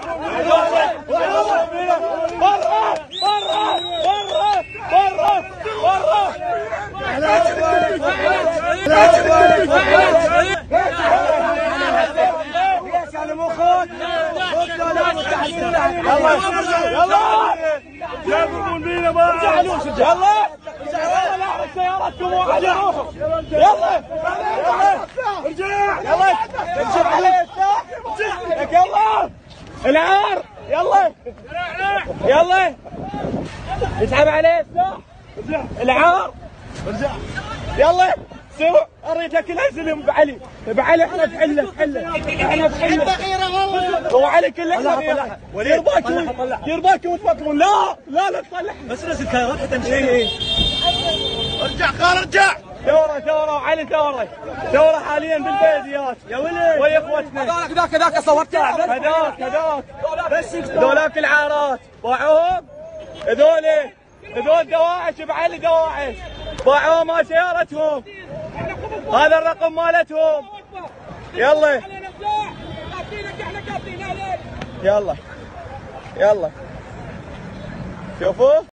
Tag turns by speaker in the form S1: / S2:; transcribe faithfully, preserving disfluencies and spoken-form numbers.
S1: برا برا برا برا برا. ليش انا مو خود؟ يلا يلا جابوا بينا ما يلا يلا لا سيارتكم واحد روحوا يلا يلا ارجع يلا ارجع عليه لك يلا العار يلا يلا يسحب عليه السلاح العار ارجع يلا سوى اريدك الهزلم بعلي بعلي احنا بحله بحله احنا بحله هو علي كله احنا غيره دير باكم دير باكم وتفكرون لا لا لا تطلع
S2: بس نزل كايرات حتى نمشي.
S1: ارجع خال ارجع ثوره ثوره وعلي ثوره ثوره حاليا بالبيديات يا ولد ويا اخوتنا
S2: هذاك ذاك ذاك صورته
S1: هذاك هذاك بس ذولاك العارات باعوهم هذول هذول دواعش بعلي دواعش باعوهم مال سيارتهم هذا الرقم مالتهم يلا يلا يلا شوفوا